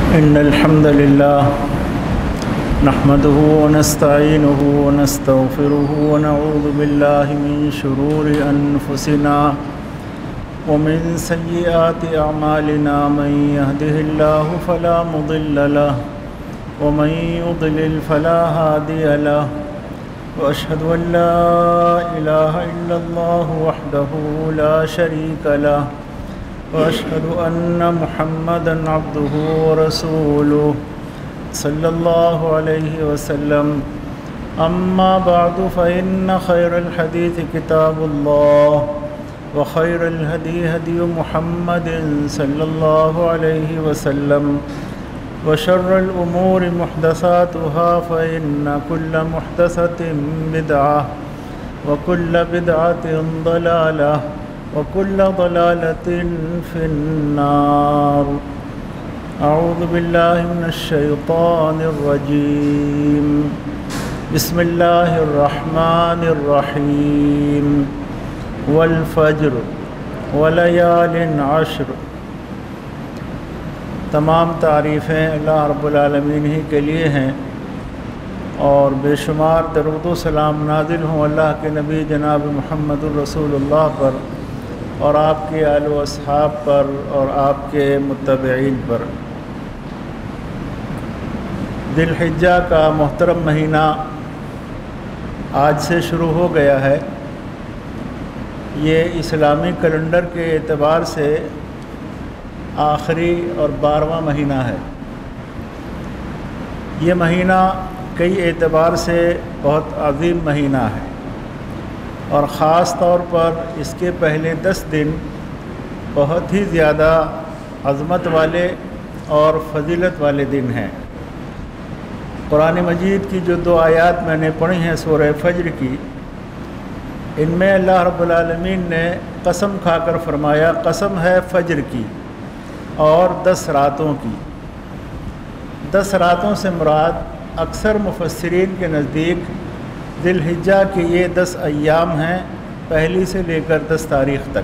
إن الحمد لله نحمده ونستعينه ونستغفره ونعوذ بالله من شرور أنفسنا ومن سيئات أعمالنا من يهده الله فلا مضل له ومن يضلل فلا هادي له وأشهد أن لا إله إلا الله وحده لا شريك له وأشهد أن محمدًا عبده ورسوله صلى الله عليه وسلم أما بعد فإن خير الحديث كتاب الله وخير الهدي هدي محمد صلى الله عليه وسلم وشر الأمور محدثاتها فإن كل محدثة بدعة وكل بدعة ضلالة وكل ضلالة في النار أعوذ بالله من الشيطان الرجيم بسم الله الرحمن الرحيم والفجر وليال عشر۔ تمام تعریفیں اللہ رب العالمین ہی کے لیے ہیں اور بے شمار درود و سلام نازل ہوں اللہ کے نبی جناب محمد الرسول اللہ پر اور آپ کے آل و اصحاب پر اور آپ کے متبعین پر۔ ذی الحجہ کا محترم مہینہ آج سے شروع ہو گیا ہے۔ یہ اسلامی کیلنڈر کے اعتبار سے آخری اور 12واں مہینہ ہے۔ یہ مہینہ کئی اعتبار سے بہت عظیم مہینہ ہے اور خاص طور پر اس کے پہلے 10 دن بہت ہی زیادہ عظمت والے اور فضیلت والے دن ہیں۔ قرآن مجید کی جو 2 آیات میں نے پڑھی ہیں سورہ فجر کی، ان میں اللہ رب العالمین نے قسم کھا کر فرمایا، قسم ہے فجر کی اور 10 راتوں کی۔ 10 راتوں سے مراد اکثر مفسرین کے نزدیک ذی الحجہ کے یہ 10 ایام ہیں، پہلی سے لے کر 10 تاریخ تک۔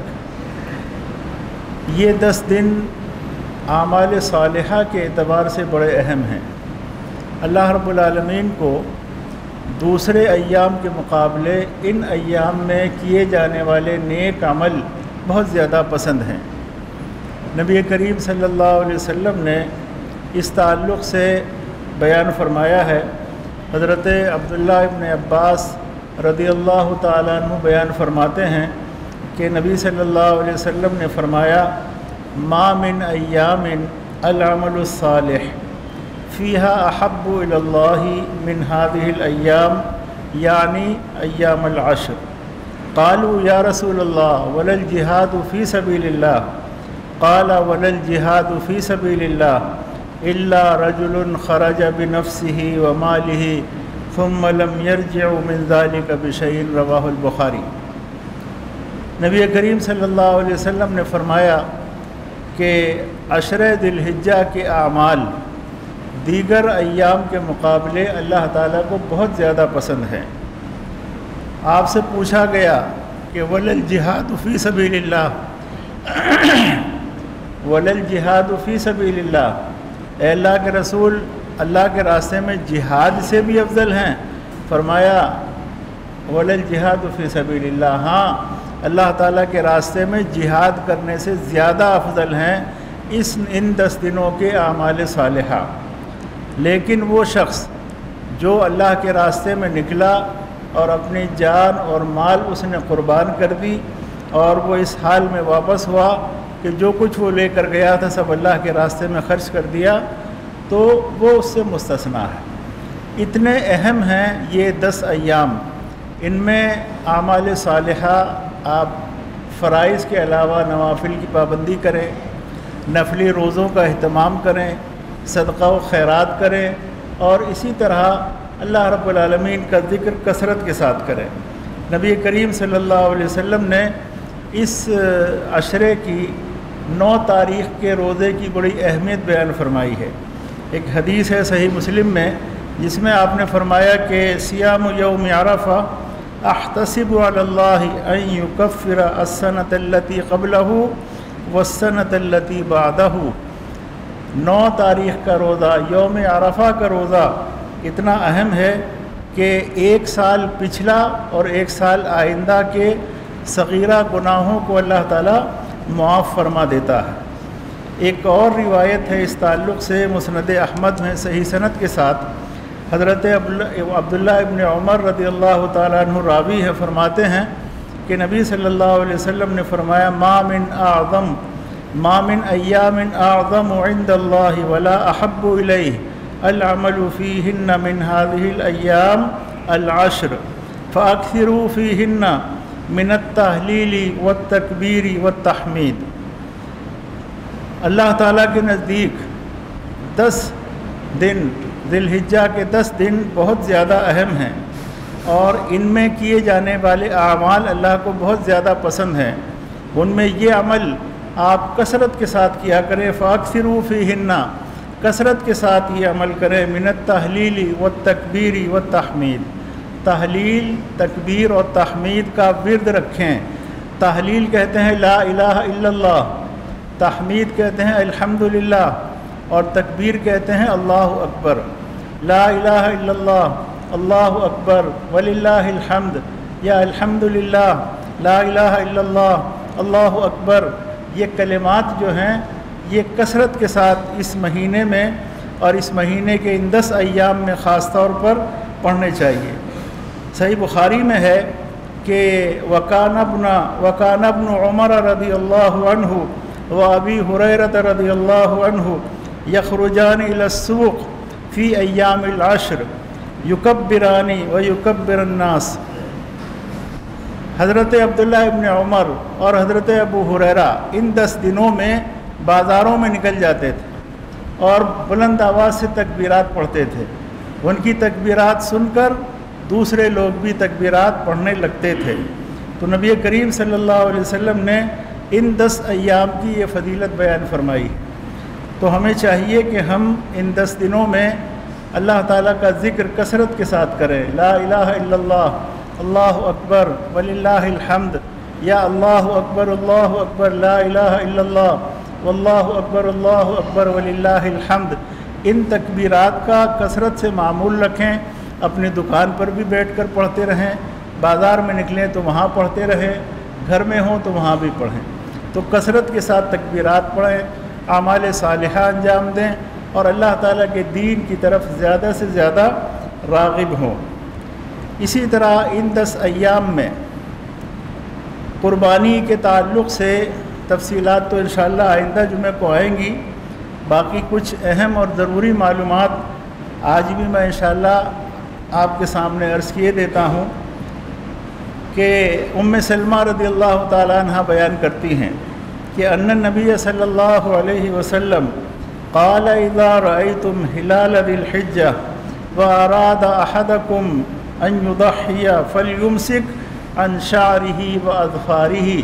یہ 10 دن اعمال صالحہ کے اعتبار سے بڑے اہم ہیں۔ اللہ رب العالمین کو دوسرے ایام کے مقابلے ان ایام میں کیے جانے والے نیک عمل بہت زیادہ پسند ہیں۔ نبی کریم صلی اللہ علیہ وسلم نے اس تعلق سے بیان فرمایا ہے۔ حضرت عبداللہ ابن عباس رضی اللہ تعالیٰ عنہ بیان فرماتے ہیں کہ نبی صلی اللہ علیہ وسلم نے فرمایا، ما من ایام العمل الصالح فیہا احب الی اللہ من هذه الایام یعنی ایام العشر۔ قالوا یا رسول اللہ ولا الجہاد فی سبیل اللہ؟ قال ولا الجہاد فی سبیل اللہ الا رجل خرج بنفسه وماله ثم لم يرجع من ذلك بشيء رواہ البخاری۔ نبی کریم صلی اللہ علیہ وسلم نے فرمایا کہ عشرہ ذی الحجہ کے اعمال دیگر ایام کے مقابلے اللہ تعالیٰ کو بہت زیادہ پسند ہیں۔ آپ سے پوچھا گیا کہ ولا الجہاد فی سبیل اللہ، ولا الجہاد فی سبیل اللہ، اے اللہ کے رسول، اللہ کے راستے میں جہاد سے بھی افضل ہیں؟ فرمایا ولا الجہاد فی سبیل اللہ، ہاں اللہ تعالیٰ کے راستے میں جہاد کرنے سے زیادہ افضل ہیں ان 10 دنوں کے اعمال صالحہ۔ لیکن وہ شخص جو اللہ کے راستے میں نکلا اور اپنی جان اور مال اس نے قربان کر دی اور وہ اس حال میں واپس ہوا کہ جو کچھ وہ لے کر گیا تھا سب اللہ کے راستے میں خرچ کر دیا، تو وہ اس سے مستثنیٰ ہے۔ اتنے اہم ہیں یہ 10 ایام۔ ان میں اعمال صالحہ آپ فرائض کے علاوہ نوافل کی پابندی کریں، نفلی روزوں کا اہتمام کریں، صدقہ و خیرات کریں اور اسی طرح اللہ رب العالمین کا ذکر کثرت کے ساتھ کریں۔ نبی کریم صلی اللہ علیہ وسلم نے اس عشرے کی 9 تاریخ کے روزے کی بڑی اہمیت بیان فرمائی ہے۔ ایک حدیث ہے صحیح مسلم میں جس میں آپ نے فرمایا کہ صیام یوم عرفہ احتسب علی اللہ ان یکفر السنۃ التی قبلہ والسنۃ التی بعدہ، 9 تاریخ کا روزہ، یوم عرفہ کا روزہ اتنا اہم ہے کہ 1 سال پچھلا اور 1 سال آئندہ کے صغیرہ گناہوں کو اللہ تعالیٰ معاف فرما دیتا ہے۔ ایک اور روایت ہے اس تعلق سے مسند احمد میں صحیح سند کے ساتھ، حضرت عبداللہ ابن عمر رضی اللہ تعالیٰ عنہ راوی ہے، فرماتے ہیں کہ نبی صلی اللہ علیہ وسلم نے فرمایا ما من ایام اعظم عند اللہ ولا احب الیہ العمل فیہن من هذه الایام العشر فاکثروا فیہن من التہلیل والتکبیر والتحمید۔ اللہ تعالیٰ کے نزدیک 10 دن ذی الحجہ کے 10 دن بہت زیادہ اہم ہیں، اور ان میں کیے جانے والے اعمال اللہ کو بہت زیادہ پسند ہیں۔ ان میں یہ عمل آپ کثرت کے ساتھ کیا کریں، فاکثروا فیہن، کثرت کے ساتھ یہ عمل کریں، من التحلیل والتکبیر والتحمید، تحلیل، تکبیر اور تحمید کا ورد رکھیں۔ تحلیل کہتے ہیں لا الہ الا اللہ، تحمید کہتے ہیں الحمدللہ، اور تکبیر کہتے ہیں اللہ اکبر۔ لا الہ الا اللہ، اللہ اکبر، وللہ الحمد، یا الحمدللہ، لا الہ الا اللہ، اللہ اکبر، یہ کلمات جو ہیں یہ کثرت کے ساتھ اس مہینے میں اور اس مہینے کے ان 10 ایام میں خاص طور پر پڑھنے چاہیے۔ صحیح بخاری میں ہے کہ وکان ابن عمر رضی اللہ عنہ و ابی ہریرہ رضی اللہ عنہ یخرجان الی السوق فی ایام العشر یکبران و یکبر الناس۔ حضرت عبداللہ ابن عمر اور حضرت ابو ہریرہ ان 10 دنوں میں بازاروں میں نکل جاتے تھے اور بلند آواز سے تکبیرات پڑھتے تھے۔ ان کی تکبیرات سن کر دوسرے لوگ بھی تکبیرات پڑھنے لگتے تھے۔ تو نبی کریم صلی اللہ علیہ وسلم نے ان 10 ایام کی یہ فضیلت بیان فرمائی۔ تو ہمیں چاہیے کہ ہم ان 10 دنوں میں اللہ تعالیٰ کا ذکر کثرت کے ساتھ کریں، لا الہ الا اللہ، اللہ اکبر، وللہ الحمد، یا اللہ اکبر، لا الہ الا اللہ، واللہ اکبر وللہ الحمد۔ ان تکبیرات کا کثرت سے معمول رکھیں، اپنی دکان پر بھی بیٹھ کر پڑھتے رہیں، بازار میں نکلیں تو وہاں پڑھتے رہیں، گھر میں ہوں تو وہاں بھی پڑھیں۔ تو کثرت کے ساتھ تکبیرات پڑھیں، اعمال صالحہ انجام دیں اور اللہ تعالیٰ کے دین کی طرف زیادہ سے زیادہ راغب ہوں۔ اسی طرح ان 10 ایام میں قربانی کے تعلق سے تفصیلات تو انشاءاللہ آئندہ جمعہ کو آئیں گی، باقی کچھ اہم اور ضروری معلومات آج بھی میں انشاءاللہ آپ کے سامنے عرض کیے دیتا ہوں کہ ام سلمہ رضی اللہ تعالیٰ عنہ بیان کرتی ہیں کہ ان النبی صلی اللہ علیہ وسلم قال اذا رأيتم ہلال ذی الحجہ واراد احدکم ان یضحی فلیمسک عن شعرہ واظفارہ۔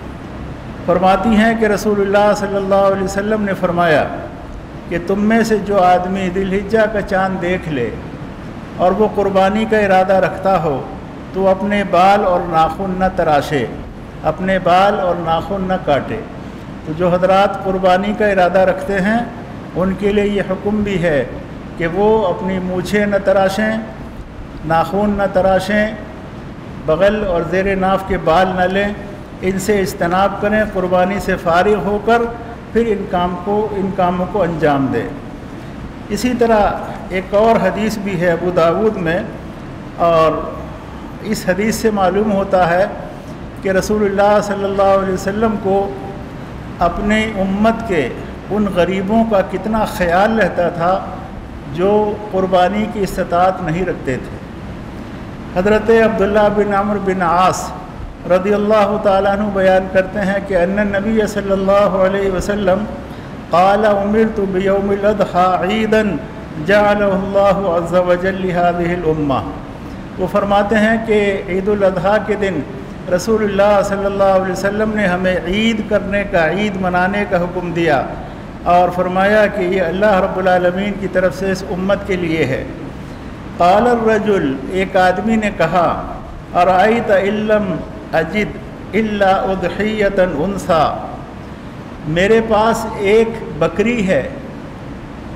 فرماتی ہیں کہ رسول اللہ صلی اللہ علیہ وسلم نے فرمایا کہ تم میں سے جو آدمی ذی الحجہ کا چاند دیکھ لے اور وہ قربانی کا ارادہ رکھتا ہو تو اپنے بال اور ناخن نہ تراشے، اپنے بال اور ناخن نہ کاٹے۔ تو جو حضرات قربانی کا ارادہ رکھتے ہیں ان کے لیے یہ حکم بھی ہے کہ وہ اپنی مونچھیں نہ تراشیں، ناخن نہ تراشیں، بغل اور زیر ناف کے بال نہ لیں، ان سے اجتناب کریں، قربانی سے فارغ ہو کر پھر ان کاموں کو انجام دیں۔ اسی طرح ایک اور حدیث بھی ہے ابو داود میں، اور اس حدیث سے معلوم ہوتا ہے کہ رسول اللہ صلی اللہ علیہ وسلم کو اپنے امت کے ان غریبوں کا کتنا خیال رہتا تھا جو قربانی کی استطاعت نہیں رکھتے تھے۔ حضرت عبداللہ بن عمرو بن عاص رضی اللہ تعالیٰ عنہ بیان کرتے ہیں کہ ان النبی صلی اللہ علیہ وسلم قال امرت بیوم الاضحی عیدا جعلہ اللہ عز وجل لہذہ الامہ۔ وہ فرماتے ہیں کہ عید الاضحیٰ کے دن رسول اللہ صلی اللہ علیہ وسلم نے ہمیں عید کرنے کا، عید منانے کا حکم دیا اور فرمایا کہ یہ اللہ رب العالمین کی طرف سے اس امت کے لیے ہے۔ قال الرجل، ایک آدمی نے کہا، ارأیت ان لم اجد الا اضحیۃ انثی، میرے پاس ایک بکری ہے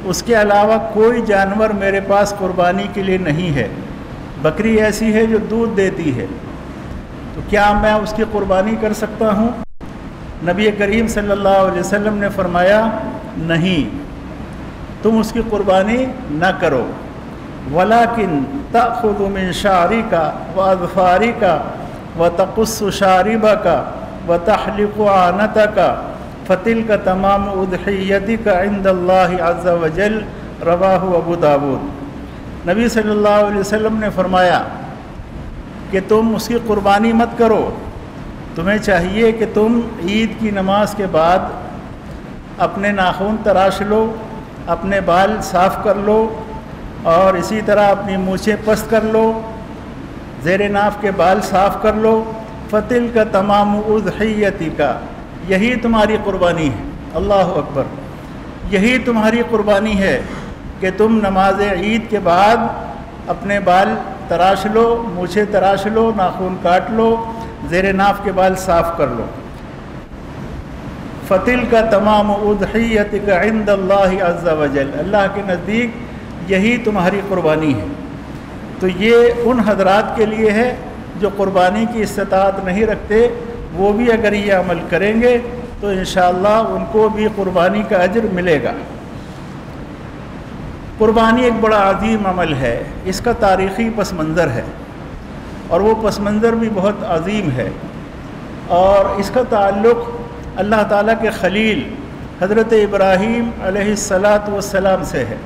اس کے علاوہ کوئی جانور میرے پاس قربانی کے لیے نہیں ہے۔ بکری ایسی ہے جو دودھ دیتی ہے، تو کیا میں اس کی قربانی کر سکتا ہوں؟ نبی کریم صلی اللہ علیہ وسلم نے فرمایا نہیں، تم اس کی قربانی نہ کرو، ولیکن تأخذ من شعرک واظفارک وتقص شاربک وتحلق عانتک فتلک تمام اضحیتک عند اللہ عز وجل، رواہ ابو داود۔ نبی صلی اللہ علیہ وسلم نے فرمایا کہ تم اس کی قربانی مت کرو، تمہیں چاہیے کہ تم عید کی نماز کے بعد اپنے ناخن تراش لو، اپنے بال صاف کر لو، اور اسی طرح اپنی مونچھیں پست کر لو، زیر ناف کے بال صاف کر لو، فتل کا تمام اضحیتی کا، یہی تمہاری قربانی ہے۔ اللہ اکبر، یہی تمہاری قربانی ہے کہ تم نماز عید کے بعد اپنے بال تراش لو، مونچھیں تراش لو، ناخن کاٹ لو، زیر ناف کے بال صاف کر لو۔ فتل کا تمام اضحیتک عند اللہ عز وجل، اللہ کے نزدیک یہی تمہاری قربانی ہے۔ تو یہ ان حضرات کے لیے ہے جو قربانی کی استطاعت نہیں رکھتے، وہ بھی اگر یہ عمل کریں گے تو انشاءاللہ ان کو بھی قربانی کا اجر ملے گا۔ قربانی ایک بڑا عظیم عمل ہے، اس کا تاریخی پس منظر ہے، اور وہ پس منظر بھی بہت عظیم ہے، اور اس کا تعلق اللہ تعالیٰ کے خلیل حضرت ابراہیم علیہ السلام سے ہے۔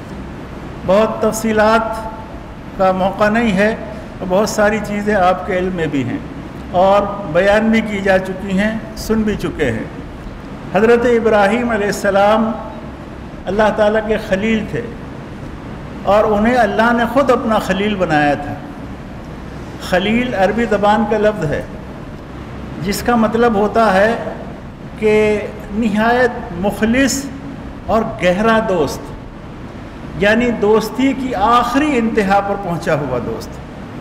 بہت تفصیلات کا موقع نہیں ہے، بہت ساری چیزیں آپ کے علم میں بھی ہیں اور بیان بھی کی جا چکی ہیں، سن بھی چکے ہیں۔ حضرت ابراہیم علیہ السلام اللہ تعالیٰ کے خلیل تھے، اور انہیں اللہ نے خود اپنا خلیل بنایا تھا۔ خلیل عربی زبان کا لفظ ہے جس کا مطلب ہوتا ہے کہ نہایت مخلص اور گہرا دوست، یعنی دوستی کی آخری انتہا پر پہنچا ہوا دوست۔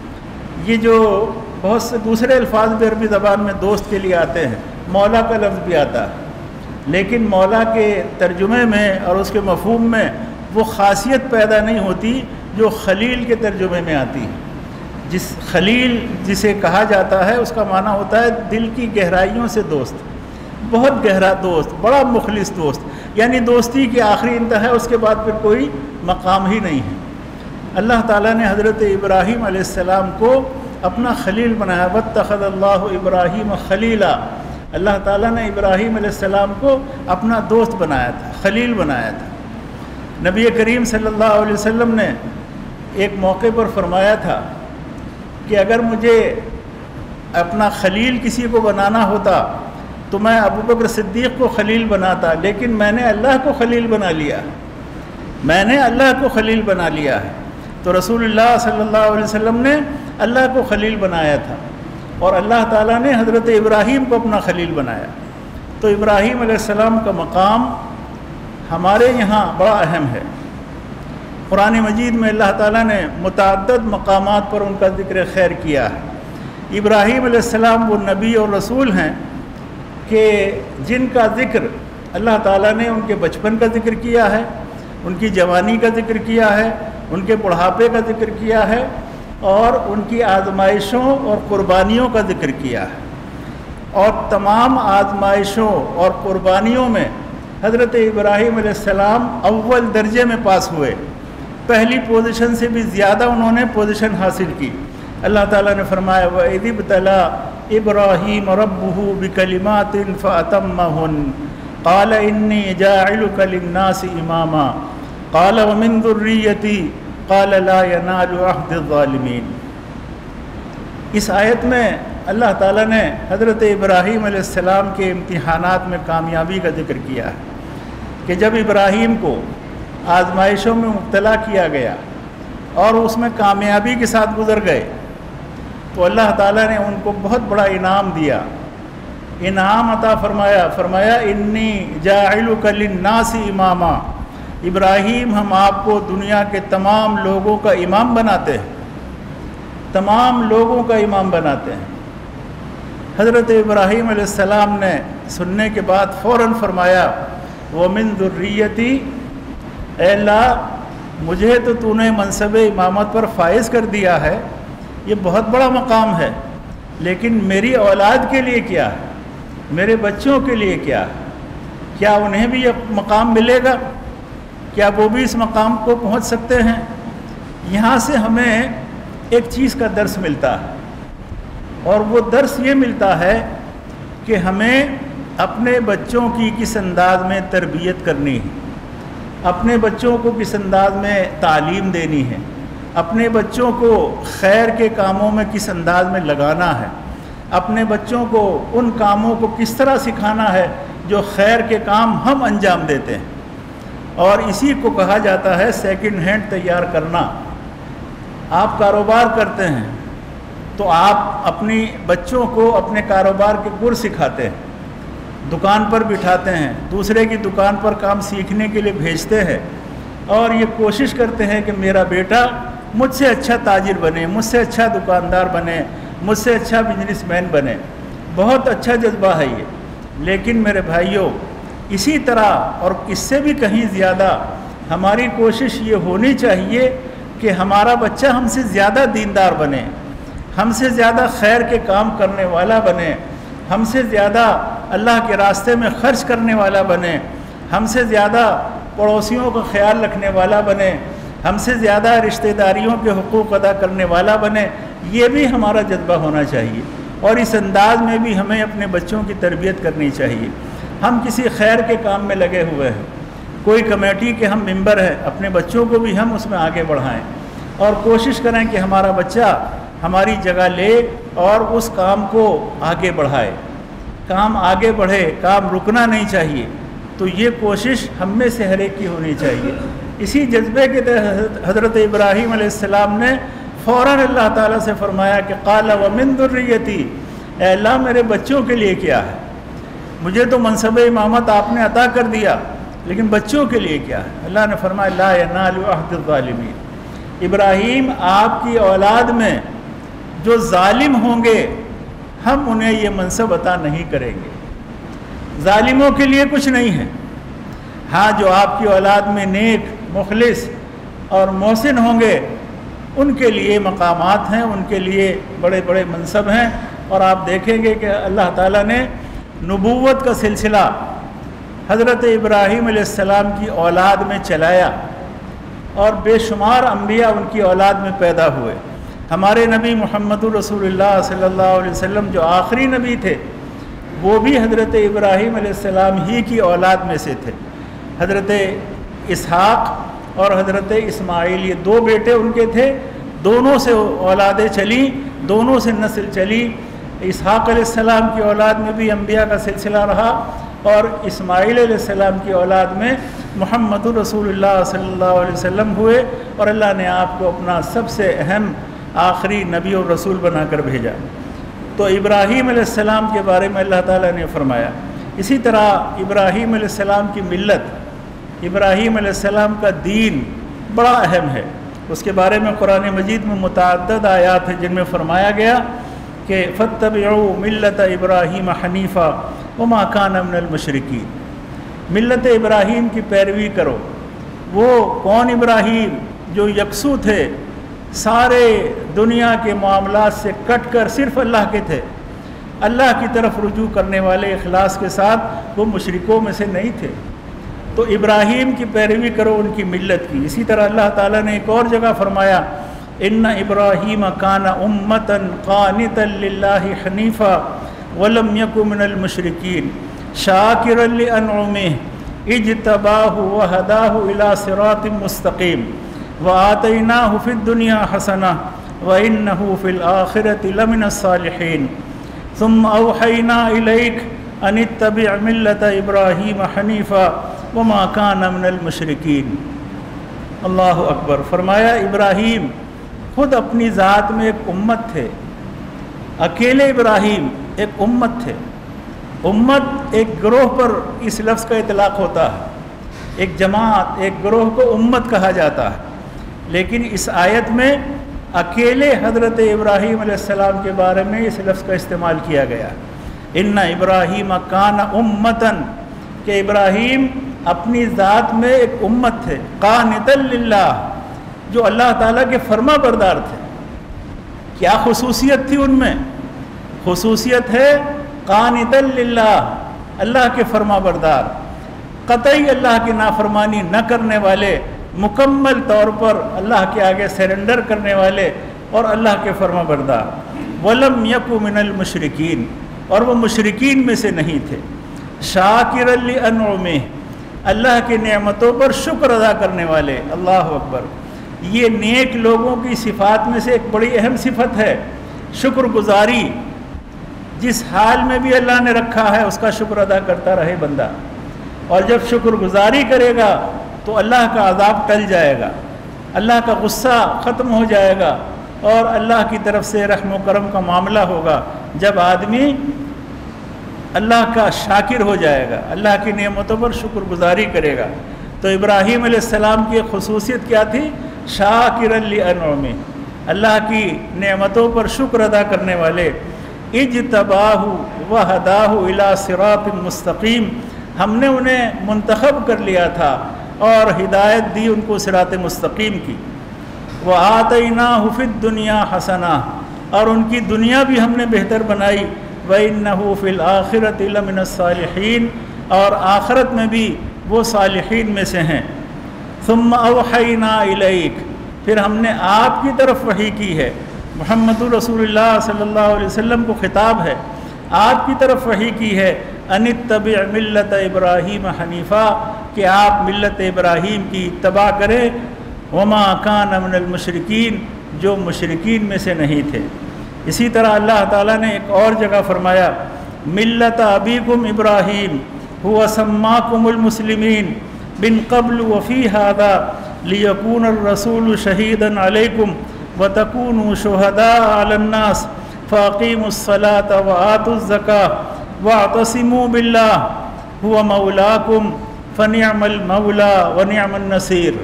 یہ جو بہت سے دوسرے الفاظ بھی عربی زبان میں دوست کے لیے آتے ہیں، مولا کا لفظ بھی آتا ہے، لیکن مولا کے ترجمے میں اور اس کے مفہوم میں وہ خاصیت پیدا نہیں ہوتی جو خلیل کے ترجمے میں آتی ہے۔ جس خلیل جسے کہا جاتا ہے اس کا معنی ہوتا ہے دل کی گہرائیوں سے دوست، بہت گہرا دوست، بڑا مخلص دوست، یعنی دوستی کی آخری انتہا ہے، اس کے بعد پھر کوئی مقام ہی نہیں ہے۔ اللہ تعالیٰ نے حضرت ابراہیم علیہ السلام کو اپنا خلیل بنایا، واتخذ اللہ ابراہیم خلیلا، اللہ تعالیٰ نے ابراہیم علیہ السلام کو اپنا دوست بنایا تھا، خلیل بنایا تھا۔ نبی کریم صلی اللہ علیہ وسلم نے ایک موقع پر فرمایا تھا کہ اگر مجھے اپنا خلیل کسی کو بنانا ہوتا تو میں ابو بکر صدیق کو خلیل بناتا، لیکن میں نے اللہ کو خلیل بنا لیا، میں نے اللہ کو خلیل بنا لیا ہے۔ تو رسول اللہ صلی اللہ علیہ وسلم نے اللہ کو خلیل بنایا تھا، اور اللہ تعالیٰ نے حضرت ابراہیم کو اپنا خلیل بنایا۔ تو ابراہیم علیہ السلام کا مقام ہمارے یہاں بڑا اہم ہے۔ قرآن مجید میں اللہ تعالیٰ نے متعدد مقامات پر ان کا ذکر خیر کیا ہے۔ ابراہیم علیہ السلام وہ نبی اور رسول ہیں کہ جن کا ذکر اللہ تعالیٰ نے ان کے بچپن کا ذکر کیا ہے، ان کی جوانی کا ذکر کیا ہے، ان کے بڑھاپے کا ذکر کیا ہے، اور ان کی آزمائشوں اور قربانیوں کا ذکر کیا ہے۔ اور تمام آزمائشوں اور قربانیوں میں حضرت ابراہیم علیہ السلام اول درجے میں پاس ہوئے، پہلی پوزیشن سے بھی زیادہ انہوں نے پوزیشن حاصل کی۔ اللہ تعالیٰ نے فرمایا وَإِذِ ابْتَلَىٰ إِبْرَاهِيمَ رَبُّهُ بِكَلِمَاتٍ فَأَتَمَّهُنَّ قَالَ إِنِّي جَاعِلُكَ لِلنَّاسِ إِمَامًا قَالَ وَمِن ذُرِّيَّتِي قَالَ لَا يَنَالُ عَهْدِ الظَّالِمِينَ۔ اس آیت میں اللہ تعالیٰ نے حضرت ابراہیم علیہ السلام کے امتحانات میں کامیابی کا ذکر کیا ہے کہ جب ابراہیم کو آزمائشوں میں مبتلا کیا گیا اور اس میں کامیابی کے ساتھ گزر گئے تو اللہ تعالیٰ نے ان کو بہت بڑا انعام دیا، انعام عطا فرمایا انی جاعلک للناس اماما، ابراہیم ہم آپ کو دنیا کے تمام لوگوں کا امام بناتے ہیں، تمام لوگوں کا امام بناتے ہیں۔ حضرت ابراہیم علیہ السلام نے سننے کے بعد فوراً فرمایا وَمِن ذُرِّيَّتِي، اے اللہ مجھے تو تو نے منصب امامت پر فائز کر دیا ہے، یہ بہت بڑا مقام ہے، لیکن میری اولاد کے لیے کیا ہے، میرے بچوں کے لیے کیا ہے؟ کیا انہیں بھی یہ مقام ملے گا؟ کیا وہ بھی اس مقام کو پہنچ سکتے ہیں؟ یہاں سے ہمیں ایک چیز کا درس ملتا ہے، اور وہ درس یہ ملتا ہے کہ ہمیں اپنے بچوں کی کس انداز میں تربیت کرنی ہے، اپنے بچوں کو کس انداز میں تعلیم دینی ہے، اپنے بچوں کو خیر کے کاموں میں کس انداز میں لگانا ہے، اپنے بچوں کو ان کاموں کو کس طرح سکھانا ہے جو خیر کے کام ہم انجام دیتے ہیں۔ اور اسی کو کہا جاتا ہے سیکنڈ ہینڈ تیار کرنا۔ آپ کاروبار کرتے ہیں تو آپ اپنی بچوں کو اپنے کاروبار کے گر سکھاتے ہیں، دکان پر بٹھاتے ہیں، دوسرے کی دکان پر کام سیکھنے کے لیے بھیجتے ہیں، اور یہ کوشش کرتے ہیں کہ میرا بیٹا مجھ سے اچھا تاجر بنے، مجھ سے اچھا دکاندار بنے، مجھ سے اچھا بزنس مین بنے۔ بہت اچھا جذبہ ہے یہ، لیکن میرے بھائیوں اسی طرح اور اس سے بھی کہیں زیادہ ہماری کوشش یہ ہونی چاہیے کہ ہمارا بچہ ہم سے زیادہ دیندار بنے، ہم سے زیادہ خیر کے کام کرنے والا بنے، ہم سے زیادہ اللہ کے راستے میں خرچ کرنے والا بنے، ہم سے زیادہ پڑوسیوں کا خیال رکھنے والا بنے، ہم سے زیادہ رشتہ داریوں کے حقوق ادا کرنے والا بنے۔ یہ بھی ہمارا جذبہ ہونا چاہیے، اور اس انداز میں بھی ہمیں اپنے بچوں کی تربیت کرنی چاہیے۔ ہم کسی خیر کے کام میں لگے ہوئے ہیں، کوئی کمیٹی کے ہم ممبر ہیں، اپنے بچوں کو بھی ہم اس میں آگے بڑھائیں اور کوشش کریں کہ ہمارا بچہ ہماری جگہ لے اور اس کام کو آگے بڑھائے، کام آگے بڑھے، کام رکنا نہیں چاہیے۔ تو یہ کوشش ہم میں سے ہر ایک کی ہونی چاہیے۔ اسی جذبے کے تحت حضرت ابراہیم علیہ السلام نے فوراً اللہ تعالیٰ سے فرمایا کہ قال ومن ذریتی، اے اللہ میرے بچوں کے لیے کیا ہے؟ مجھے تو منصب امامت آپ نے عطا کر دیا، لیکن بچوں کے لیے کیا ہے؟ اللہ نے فرمایا لا ینال عہد الظالمین، ابراہیم آپ کی اولاد میں جو ظالم ہوں گے ہم انہیں یہ منصب عطا نہیں کریں گے۔ ظالموں کے لیے کچھ نہیں ہے، ہاں جو آپ کی اولاد میں نیک، مخلص اور محسن ہوں گے ان کے لیے مقامات ہیں، ان کے لیے بڑے بڑے منصب ہیں۔ اور آپ دیکھیں گے کہ اللہ تعالیٰ نے نبوت کا سلسلہ حضرت ابراہیم علیہ السلام کی اولاد میں چلایا، اور بے شمار انبیاء ان کی اولاد میں پیدا ہوئے۔ ہمارے نبی محمد رسول اللہ صلی اللہ علیہ وسلم جو آخری نبی تھے وہ بھی حضرت ابراہیم علیہ السلام ہی کی اولاد میں سے تھے۔ حضرت اسحاق اور حضرت اسماعیل یہ دو بیٹے ان کے تھے، دونوں سے اولادیں چلیں، دونوں سے نسل چلی۔ اسحاق علیہ السلام کی اولاد میں بھی انبیاء کا سلسلہ رہا، اور اسماعیل علیہ السلام کی اولاد میں محمد رسول اللہ صلی اللہ علیہ وسلم ہوئے، اور اللہ نے آپ کو اپنا سب سے اہم آخری نبی اور رسول بنا کر بھیجا۔ تو ابراہیم علیہ السلام کے بارے میں اللہ تعالیٰ نے فرمایا۔ اسی طرح ابراہیم علیہ السلام کی ملت، ابراہیم علیہ السلام کا دین بڑا اہم ہے۔ اس کے بارے میں قرآن مجید میں متعدد آیات ہیں جن میں فرمایا گیا کہ فاتبعوا ملت ابراہیم حنیفا وما کان من المشرکین، ملت ابراہیم کی پیروی کرو۔ وہ کون ابراہیم؟ جو یکسو تھے، سارے دنیا کے معاملات سے کٹ کر صرف اللہ کے تھے، اللہ کی طرف رجوع کرنے والے اخلاص کے ساتھ، وہ مشرکوں میں سے نہیں تھے۔ تو ابراہیم کی پیروی کرو، ان کی ملت کی۔ اسی طرح اللہ تعالیٰ نے ایک اور جگہ فرمایا ان ابراہیم کان امتا قانتا للہ حنیفا ولم یک من المشرکین شاکرا لانعمہ اجتباہ وہداہ الی صراط مستقیم وآتیناہ فی الدنیا حسنہ وانہ فی الآخرۃ لمن الصالحین ثم اوحینا الیک ان اتبع ملت ابراہیم حنیفا وما کان من المشرکین۔ اللہ اکبر۔ فرمایا ابراہیم خود اپنی ذات میں ایک امت تھے، اکیلے ابراہیم ایک امت تھے۔ امت ایک گروہ پر اس لفظ کا اطلاق ہوتا ہے، ایک جماعت، ایک گروہ کو امت کہا جاتا ہے، لیکن اس آیت میں اکیلے حضرت ابراہیم علیہ السلام کے بارے میں اس لفظ کا استعمال کیا گیا۔ ان ابراہیم کان امتن، کہ ابراہیم اپنی ذات میں ایک امت تھے، قانتا للہ، جو اللہ تعالیٰ کے فرما بردار تھے۔ کیا خصوصیت تھی ان میں؟ خصوصیت ہے قانتا للہ، اللہ کے فرما بردار، قطعی اللہ کی نافرمانی نہ کرنے والے، مکمل طور پر اللہ کے آگے سرنڈر کرنے والے اور اللہ کے فرما بردار۔ وَلَمْ يَكُ مِنَ الْمُشْرِكِينَ، اور وہ مشرکین میں سے نہیں تھے۔ شَاكِرًا لِأَنْعُمِهِ، اللہ کی نعمتوں پر شکر ادا کرنے والے۔ اللہ اکبر، یہ نیک لوگوں کی صفات میں سے ایک بڑی اہم صفت ہے، شکر گزاری۔ جس حال میں بھی اللہ نے رکھا ہے اس کا شکر ادا کرتا رہے بندہ، اور جب شکر گزاری کرے گا تو اللہ کا عذاب ٹل جائے گا، اللہ کا غصہ ختم ہو جائے گا، اور اللہ کی طرف سے رحم و کرم کا معاملہ ہوگا جب آدمی اللہ کا شاکر ہو جائے گا، اللہ کی نعمتوں پر شکر گزاری کرے گا۔ تو ابراہیم علیہ السلام کی خصوصیت کیا تھی؟ شاکراً لِأَنْعُمِهِ، اللہ کی نعمتوں پر شکر ادا کرنے والے۔ اجتباہ وہداہ الی صراط مستقیم، ہم نے انہیں منتخب کر لیا تھا اور ہدایت دی ان کو صراط مستقیم کی۔ وآتیناہ فی الدنیا حسنہ، اور ان کی دنیا بھی ہم نے بہتر بنائی۔ وإنہ فی الآخرۃ لمن الصالحین، اور آخرت میں بھی وہ صالحین میں سے ہیں۔ ثم اوحینا الیک، پھر ہم نے آپ کی طرف وحی کی ہے۔ محمد رسول اللہ صلی اللہ علیہ وسلم کو خطاب ہے، آپ کی طرف وحی کی ہے۔ ان اتبع ملت ابراہیم حنیفہ، کہ آپ ملت ابراہیم کی اتباع کریں۔ وما کان من المشرکین، جو مشرکین میں سے نہیں تھے۔ اسی طرح اللہ تعالیٰ نے ایک اور جگہ فرمایا، ملت ابیکم ابراہیم هو سماکم المسلمین من قبل وفی ھذا لیکون الرسول شہیدا علیکم وتکونوا شہداء علی الناس فاقیموا الصلاة وآتوا الزکاة واعتصموا باللہ هو مولاکم فنعم المولا ونعم النصیر۔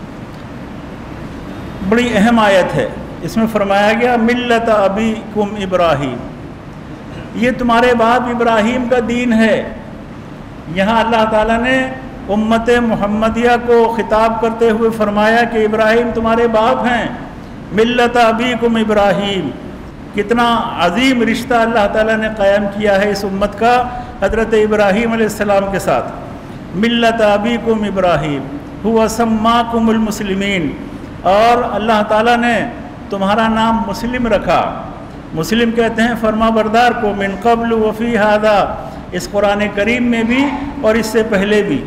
بڑی اہم آیت ہے، اس میں فرمایا گیا ملت ابیکم ابراہیم، یہ تمہارے باپ ابراہیم کا دین ہے۔ یہاں اللہ تعالیٰ نے امت محمدیہ کو خطاب کرتے ہوئے فرمایا کہ ابراہیم تمہارے باپ ہیں۔ ملت ابیکم ابراہیم، کتنا عظیم رشتہ اللہ تعالیٰ نے قائم کیا ہے اس امت کا حضرت ابراہیم علیہ السلام کے ساتھ۔ ملت ابیکم ابراہیم هو سماکم المسلمین، اور اللہ تعالیٰ نے تمہارا نام مسلم رکھا۔ مسلم کہتے ہیں فرما بردار کو، من قبل وفی ھذا، اس قرآن کریم میں بھی اور اس سے پہلے بھی۔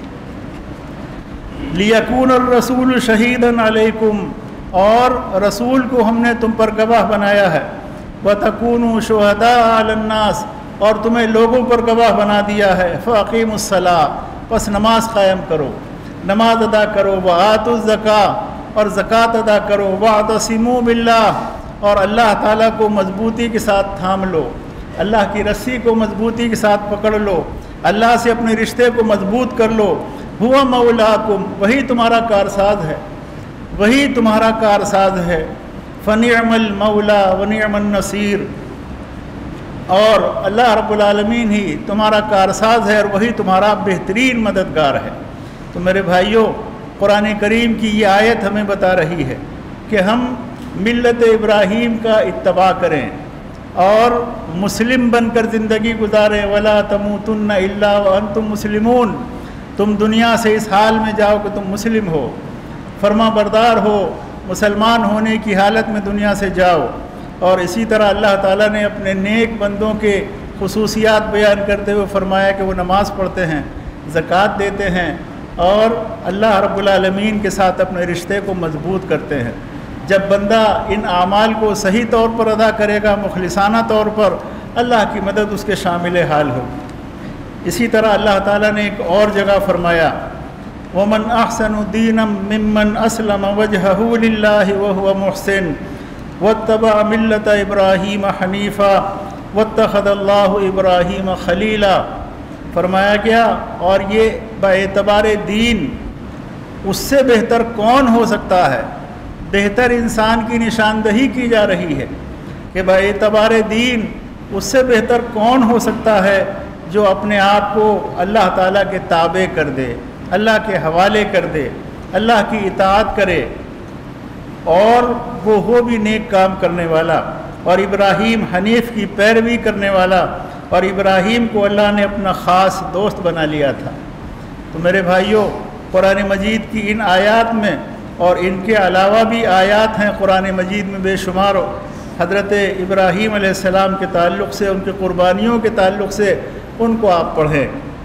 لیکون الرسول شہیدا علیکم، اور رسول کو ہم نے تم پر گواہ بنایا ہے۔ وتکونوا شہداء علی الناس، اور تمہیں لوگوں پر گواہ بنا دیا ہے۔ فاقیموا الصلاۃ، پس نماز قائم کرو، نماز ادا کرو۔ وآتوا الزکاۃ، اور زکوٰۃ ادا کرو۔ واعتصموا باللہ، اور اللہ تعالیٰ کو مضبوطی کے ساتھ تھام لو، اللہ کی رسی کو مضبوطی کے ساتھ پکڑ لو، اللہ سے اپنے رشتے کو مضبوط کر لو۔ ہوا مولاکم، وہی تمہارا کارساز ہے، وہی تمہارا کارساز ہے۔ فنعم المولا ونعم النصیر، اور اللہ رب العالمین ہی تمہارا کارساز ہے اور وہی تمہارا بہترین مددگار ہے۔ تو میرے بھائیوں، قرآن کریم کی یہ آیت ہمیں بتا رہی ہے کہ ہم ملت ابراہیم کا اتباع کریں اور مسلم بن کر زندگی گزاریں۔ ولا تموتن الا وانتم مسلمون، تم دنیا سے اس حال میں جاؤ کہ تم مسلم ہو، فرما بردار ہو، مسلمان ہونے کی حالت میں دنیا سے جاؤ۔ اور اسی طرح اللہ تعالیٰ نے اپنے نیک بندوں کے خصوصیات بیان کرتے ہوئے فرمایا کہ وہ نماز پڑھتے ہیں، زکوٰۃ دیتے ہیں، اور اللہ رب العالمین کے ساتھ اپنے رشتے کو مضبوط کرتے ہیں۔ جب بندہ ان اعمال کو صحیح طور پر ادا کرے گا، مخلصانہ طور پر، اللہ کی مدد اس کے شامل حال ہوگی۔ اسی طرح اللہ تعالیٰ نے ایک اور جگہ فرمایا، وَمَنْ أَحْسَنُ دِينًا مِّمَّنْ أَسْلَمَ وَجْهَهُ لِلَّهِ وَهُوَ مُحْسِنٌ وَاتَّبَعَ مِلَّةَ إِبْرَاهِيمَ حَنِيفًا وَاتَّخَذَ اللَّهُ إِبْرَاهِيمَ خَلِيلًا۔ فرمایا گیا اور یہ باعتبار دین اس سے بہتر کون ہو سکتا ہے؟ بہتر انسان کی نشاندہی کی جا رہی ہے کہ باعتبار دین اس سے بہتر کون ہو سکتا ہے جو اپنے آپ کو اللہ تعالیٰ کے تابع کر دے، اللہ کے حوالے کر دے، اللہ کی اطاعت کرے، اور وہ ہو بھی نیک کام کرنے والا، اور ابراہیم حنیف کی پیروی کرنے والا، اور ابراہیم کو اللہ نے اپنا خاص دوست بنا لیا تھا۔ تو میرے بھائیوں، قرآن مجید کی ان آیات میں اور ان کے علاوہ بھی آیات ہیں قرآن مجید میں بے شمار، حضرت ابراہیم علیہ السلام کے تعلق سے، ان کے قربانیوں کے تعلق سے، ان کو آپ پڑھیں۔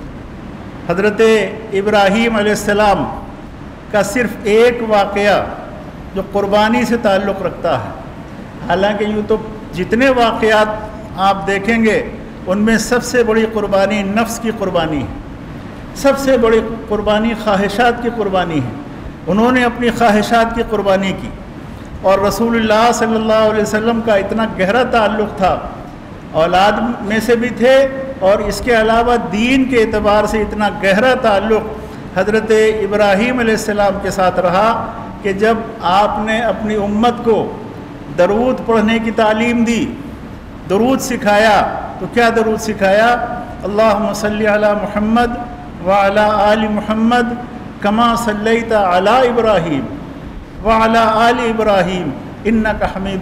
حضرت ابراہیم علیہ السلام کا صرف ایک واقعہ جو قربانی سے تعلق رکھتا ہے، حالانکہ یوں تو جتنے واقعات آپ دیکھیں گے ان میں سب سے بڑی قربانی نفس کی قربانی ہے، سب سے بڑی قربانی خواہشات کی قربانی ہے۔ انہوں نے اپنی خواہشات کی قربانی کی، اور رسول اللہ صلی اللہ علیہ وسلم کا اتنا گہرا تعلق تھا، اولاد میں سے بھی تھے، اور اس کے علاوہ دین کے اعتبار سے اتنا گہرا تعلق حضرت ابراہیم علیہ السلام کے ساتھ رہا کہ جب آپ نے اپنی امت کو درود پڑھنے کی تعلیم دی، درود سکھایا، تو کیا درود سکھایا؟ اللہم صلی علی محمد وعلی آل محمد کما صلیت علی ابراہیم وعلی آل ابراہیم انک حمید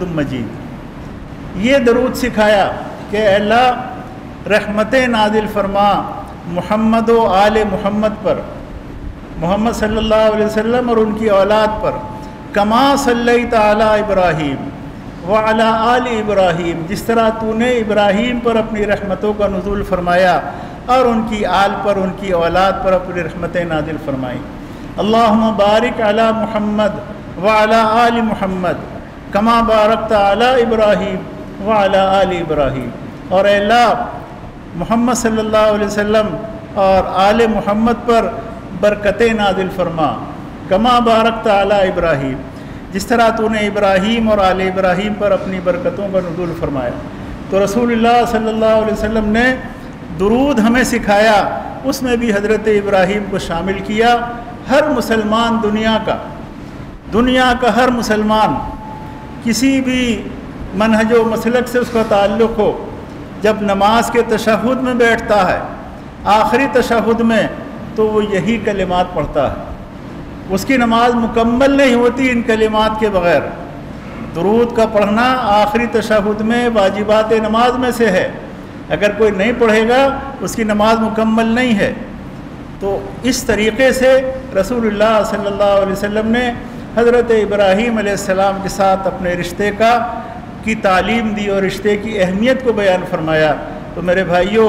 مجید۔ یہ درود سکھایا کہ اے اللہ رحمتیں نازل فرما محمد و آل محمد پر، محمد صلی اللہ علیہ وسلم اور ان کی اولاد پر، کما صلیت علی ابراہیم وعلی آل ابراہیم، جس طرح تو نے ابراہیم پر اپنی رحمتوں کا نزول فرمایا اور ان کی آل پر، ان کی اولاد پر اپنی رحمتیں نازل فرمائیں۔ اللہم بارک علی محمد وعلی آل محمد کما بارکت علی ابراہیم وعلی آل ابراہیم، اور اے اللہ محمد صلی اللہ علیہ وسلم اور آل محمد پر برکتیں نازل فرما، کما بارکت علی ابراہیم، جس طرح تو نے ابراہیم اور آل ابراہیم پر اپنی برکتوں کا نزول فرمایا۔ تو رسول اللہ صلی اللہ علیہ وسلم نے درود ہمیں سکھایا، اس میں بھی حضرت ابراہیم کو شامل کیا۔ ہر مسلمان دنیا کا ہر مسلمان کسی بھی منہج و مسلک سے اس کا تعلق ہو، جب نماز کے تشہد میں بیٹھتا ہے، آخری تشہد میں، تو وہ یہی کلمات پڑھتا ہے۔ اس کی نماز مکمل نہیں ہوتی ان کلمات کے بغیر۔ درود کا پڑھنا آخری تشہد میں واجبات نماز میں سے ہے، اگر کوئی نہیں پڑھے گا اس کی نماز مکمل نہیں ہے۔ تو اس طریقے سے رسول اللہ صلی اللہ علیہ وسلم نے حضرت ابراہیم علیہ السلام کے ساتھ اپنے رشتے کی تعلیم دی اور رشتے کی اہمیت کو بیان فرمایا۔ تو میرے بھائیوں،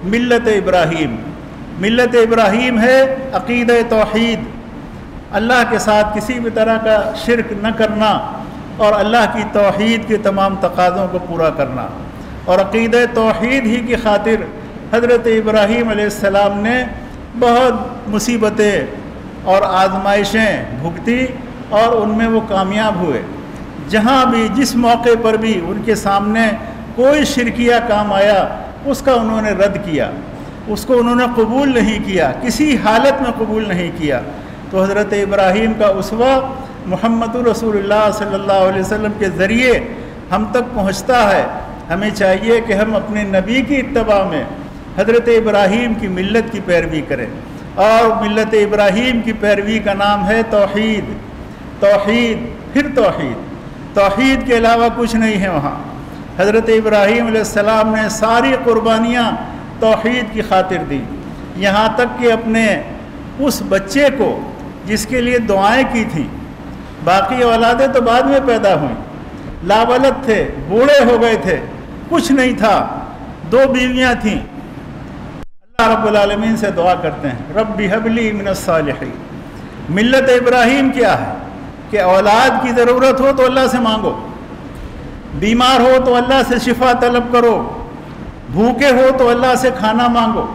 ملت ابراہیم ہے عقیدہ توحید، اللہ کے ساتھ کسی بھی طرح کا شرک نہ کرنا اور اللہ کی توحید کے تمام تقاضوں کو پورا کرنا۔ اور عقیدہ توحید ہی کی خاطر حضرت ابراہیم علیہ السلام نے بہت مصیبتیں اور آزمائشیں بھگتی، اور ان میں وہ کامیاب ہوئے۔ جہاں بھی جس موقع پر بھی ان کے سامنے کوئی شرکیہ کام آیا، اس کا انہوں نے رد کیا، اس کو انہوں نے قبول نہیں کیا، کسی حالت میں قبول نہیں کیا۔ تو حضرت ابراہیم کا اسوہ محمد رسول اللہ صلی اللہ علیہ وسلم کے ذریعے ہم تک پہنچتا ہے۔ ہمیں چاہیے کہ ہم اپنے نبی کی اتباع میں حضرت ابراہیم کی ملت کی پیروی کریں، اور ملت ابراہیم کی پیروی کا نام ہے توحید، توحید پھر توحید، توحید کے علاوہ کچھ نہیں ہے وہاں۔ حضرت ابراہیم علیہ السلام نے ساری قربانیاں توحید کی خاطر دی، یہاں تک کہ اپنے اس بچے کو جس کے لیے دعائیں کی تھیں، باقی اولادیں تو بعد میں پیدا ہوئیں، لاولد تھے، بوڑھے ہو گئے تھے، کچھ نہیں تھا، 2 بیویاں تھیں، اللہ رب العالمین سے دعا کرتے ہیں رب ہب لی من الصالحین۔ ملت ابراہیم کیا ہے کہ اولاد کی ضرورت ہو تو اللہ سے مانگو، بیمار ہو تو اللہ سے شفا طلب کرو، بھوکے ہو تو اللہ سے کھانا مانگو۔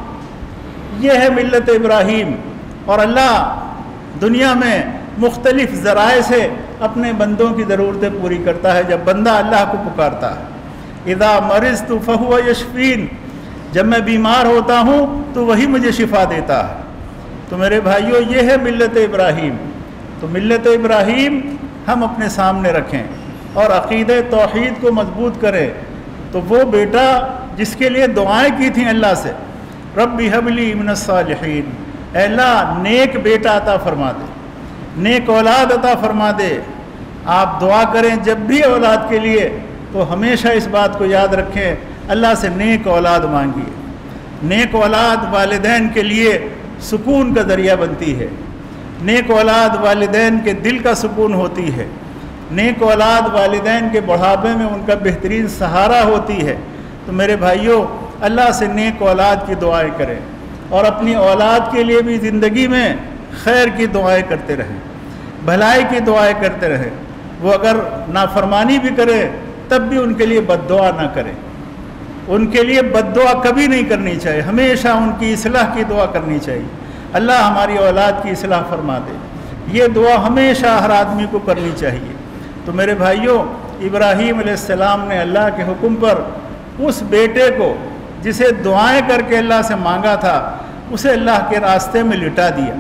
یہ ہے ملت ابراہیم، اور اللہ دنیا میں مختلف ذرائع سے اپنے بندوں کی ضرورتیں پوری کرتا ہے جب بندہ اللہ کو پکارتا ہے۔ اذا مرضت فہو یشفین، جب میں بیمار ہوتا ہوں تو وہی مجھے شفا دیتا ہے۔ تو میرے بھائیوں، یہ ہے ملت ابراہیم۔ تو ملت ابراہیم ہم اپنے سامنے رکھیں اور عقیدہ توحید کو مضبوط کریں۔ تو وہ بیٹا جس کے لیے دعائیں کی تھیں اللہ سے، ربی حبلی من الصالحین، اے اللہ نیک بیٹا عطا فرما دے، نیک اولاد عطا فرما دے۔ آپ دعا کریں جب بھی اولاد کے لیے تو ہمیشہ اس بات کو یاد رکھیں، اللہ سے نیک اولاد مانگیے۔ نیک اولاد والدین کے لیے سکون کا ذریعہ بنتی ہے، نیک اولاد والدین کے دل کا سکون ہوتی ہے، نیک اولاد والدین کے بڑھاپے میں ان کا بہترین سہارا ہوتی ہے۔ تو میرے بھائیوں، اللہ سے نیک اولاد کی دعائیں کریں اور اپنی اولاد کے لیے بھی زندگی میں خیر کی دعائیں کرتے رہیں، بھلائی کی دعائیں کرتے رہیں۔ وہ اگر نافرمانی بھی کرے تب بھی ان کے لیے بد دعا نہ کریں، ان کے لیے بد دعا کبھی نہیں کرنی چاہیے، ہمیشہ ان کی اصلاح کی دعا کرنی چاہیے، اللہ ہماری اولاد کی اصلاح فرما دے۔ یہ دعا ہمیشہ ہر آدمی کو کرنی چاہیے۔ تو میرے بھائیوں، ابراہیم علیہ السلام نے اللہ کے حکم پر اس بیٹے کو جسے دعائیں کر کے اللہ سے مانگا تھا، اسے اللہ کے راستے میں لٹا دیا،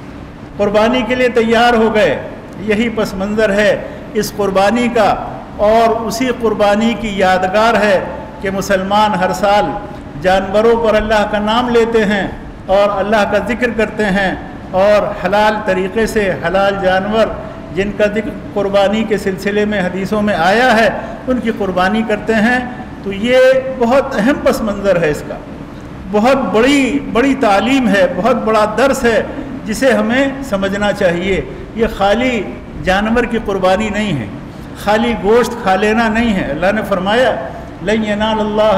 قربانی کے لیے تیار ہو گئے۔ یہی پس منظر ہے اس قربانی کا، اور اسی قربانی کی یادگار ہے کہ مسلمان ہر سال جانوروں پر اللہ کا نام لیتے ہیں اور اللہ کا ذکر کرتے ہیں، اور حلال طریقے سے حلال جانور جن کا ذکر قربانی کے سلسلے میں حدیثوں میں آیا ہے ان کی قربانی کرتے ہیں۔ تو یہ بہت اہم پس منظر ہے، اس کا بہت بڑی تعلیم ہے، بہت بڑا درس ہے جسے ہمیں سمجھنا چاہیے۔ یہ خالی جانور کی قربانی نہیں ہے، خالی گوشت کھا لینا نہیں ہے۔ اللہ نے فرمایا لن ینال اللہ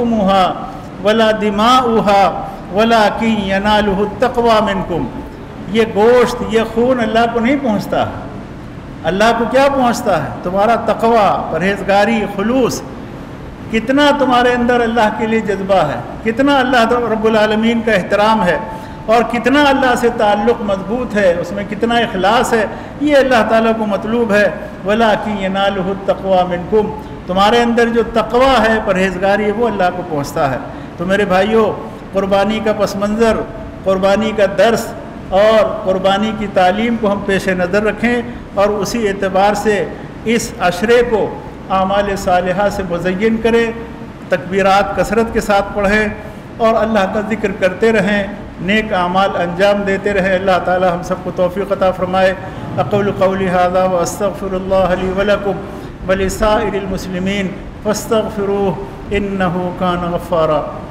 لحومها ولا دماؤها ولکن ینالہ التقوی منکم۔ یہ گوشت، یہ خون اللہ کو نہیں پہنچتا ہے۔ اللہ کو کیا پہنچتا ہے؟ تمہارا تقوی، پرہیزگاری، خلوص۔ کتنا تمہارے اندر اللہ کے لیے جذبہ ہے، کتنا اللہ رب العالمین کا احترام ہے، اور کتنا اللہ سے تعلق مضبوط ہے، اس میں کتنا اخلاص ہے، یہ اللہ تعالیٰ کو مطلوب ہے۔ وَلَٰكِن يَنَالُهُ التَّقْوَىٰ مِنْكُمْ، تمہارے اندر جو تقوی ہے، پرہیزگاری ہے، وہ اللہ کو پہنچتا ہے۔ تو میرے بھائیوں، قربانی کا پس منظر، قربانی کا درس اور قربانی کی تعلیم کو ہم پیش نظر رکھیں، اور اسی اعتبار سے اس عشرے کو اعمال صالحہ سے مزین کریں، تکبیرات کثرت کے ساتھ پڑھیں اور اللہ کا ذکر کرتے رہیں، نیک اعمال انجام دیتے رہیں۔ اللہ تعالی ہم سب کو توفیق عطا فرمائے۔ اقول قولی ھذا واستغفر اللہ لی ولکم ولسائر المسلمین فاستغفروہ انہ کان غفارا۔